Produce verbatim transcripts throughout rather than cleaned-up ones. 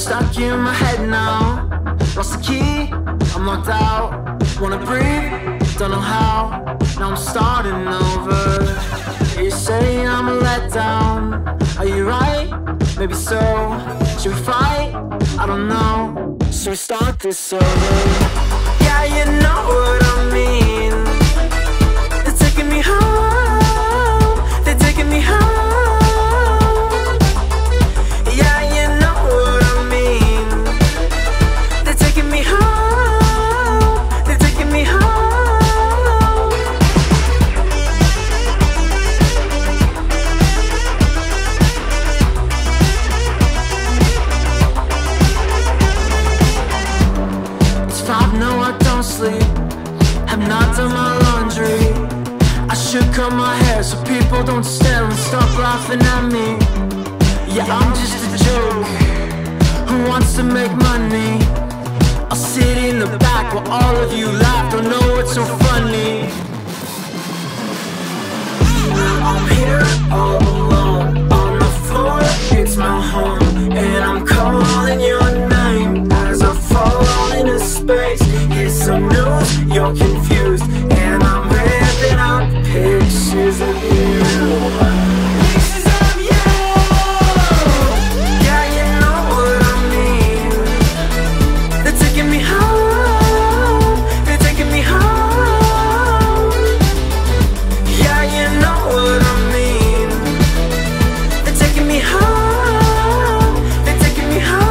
stuck in my head now. Lost the key, I'm locked out. Wanna breathe, don't know how. Now I'm starting over. You say I'm a letdown. Are you right? Maybe so. Should we fight? I don't know. Should we start this over? Yeah, you know what I mean. They're taking me home. They're taking me home. Yeah, you know what I mean. They're taking me home. They're taking me home. No, I don't sleep. Have not done my laundry. I should cut my hair so people don't stare and stop laughing at me. Yeah, I'm just a joke who wants to make money. I'll sit in the back while all of you laugh. Don't know what's so funny. I'm here all alone on the floor. It's my home and I'm calling your name as I fall into space. Here's some news, you're confused, and I'm ripping up pictures of you. Pictures of you. Yeah, you know what I mean. They're taking me home. They're taking me home. Yeah, you know what I mean. They're taking me home. They're taking me home.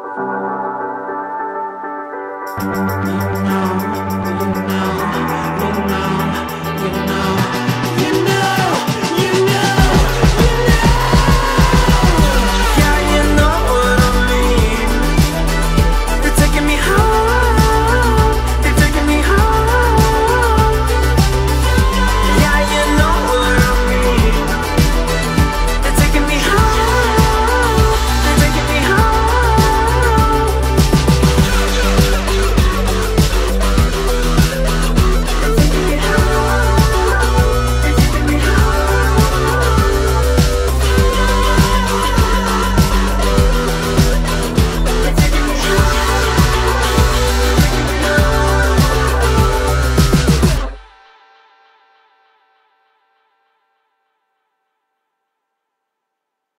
You know, you know, you